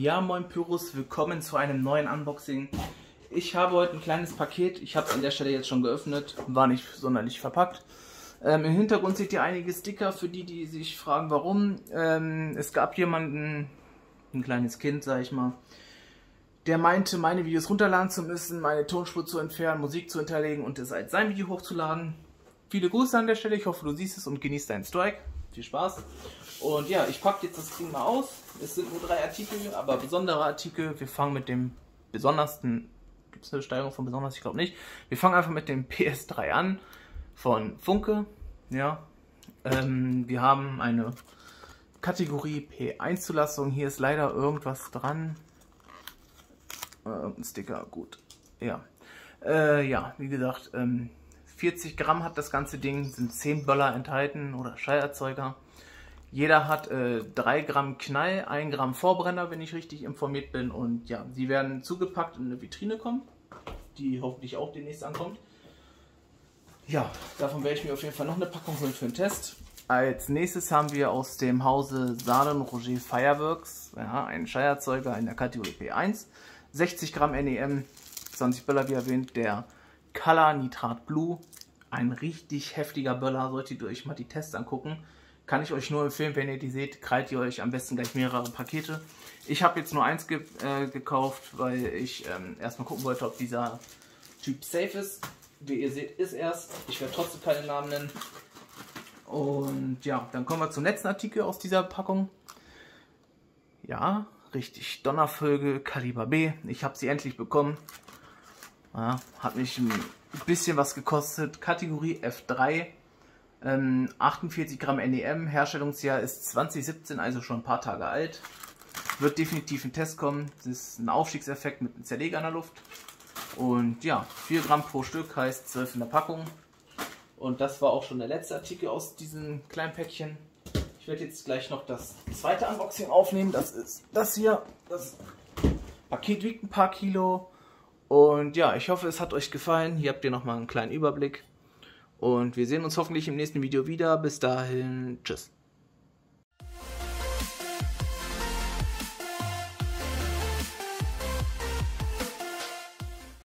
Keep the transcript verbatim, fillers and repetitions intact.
Ja, moin Pyrus, willkommen zu einem neuen Unboxing. Ich habe heute ein kleines Paket, ich habe es an der Stelle jetzt schon geöffnet, war nicht sonderlich verpackt. Ähm, Im Hintergrund seht ihr einige Sticker, für die, die sich fragen, warum. Ähm, es gab jemanden, ein kleines Kind, sag ich mal, der meinte, meine Videos runterladen zu müssen, meine Tonspur zu entfernen, Musik zu hinterlegen und es als sein Video hochzuladen. Viele Grüße an der Stelle, ich hoffe, du siehst es und genießt deinen Strike. Viel Spaß. Und ja, ich packe jetzt das Ding mal aus. Es sind nur drei Artikel, aber besondere Artikel. Wir fangen mit dem besondersten. Gibt es eine Steigerung von besonders? Ich glaube nicht. Wir fangen einfach mit dem P S drei an von Funke. Ja, ähm, wir haben eine Kategorie P eins Zulassung. Hier ist leider irgendwas dran. Äh, ein Sticker, gut. Ja, äh, ja, wie gesagt, ähm, vierzig Gramm hat das ganze Ding, sind zehn Böller enthalten oder Schallerzeuger. Jeder hat äh, drei Gramm Knall, ein Gramm Vorbrenner, wenn ich richtig informiert bin. Und ja, sie werden zugepackt in eine Vitrine kommen, die hoffentlich auch demnächst ankommt. Ja, davon werde ich mir auf jeden Fall noch eine Packung holen für den Test. Als nächstes haben wir aus dem Hause Salon Roger Fireworks, ja, einen Schallerzeuger in der Kategorie P eins. sechzig Gramm N E M, zwanzig Böller wie erwähnt, der Color Nitrat Blue. Ein richtig heftiger Böller, solltet ihr euch mal die Tests angucken. Kann ich euch nur empfehlen, wenn ihr die seht, krallt ihr euch am besten gleich mehrere Pakete. Ich habe jetzt nur eins ge äh, gekauft, weil ich ähm, erstmal gucken wollte, ob dieser Typ safe ist. Wie ihr seht, ist erst. Ich werde trotzdem keine Namen nennen. Und ja, dann kommen wir zum letzten Artikel aus dieser Packung. Ja, richtig, Donnervögel Kaliber B. Ich habe sie endlich bekommen. Ja, hat mich ein bisschen was gekostet. Kategorie F drei. Ähm, achtundvierzig Gramm N E M, Herstellungsjahr ist zwanzig siebzehn, also schon ein paar Tage alt. Wird definitiv ein Test kommen. Das ist ein Aufstiegseffekt mit einem Zerleger in der Luft. Und ja, vier Gramm pro Stück heißt zwölf in der Packung. Und das war auch schon der letzte Artikel aus diesem kleinen Päckchen. Ich werde jetzt gleich noch das zweite Unboxing aufnehmen. Das ist das hier. Das Paket wiegt ein paar Kilo. Und ja, ich hoffe, es hat euch gefallen. Hier habt ihr nochmal einen kleinen Überblick. Und wir sehen uns hoffentlich im nächsten Video wieder. Bis dahin, tschüss.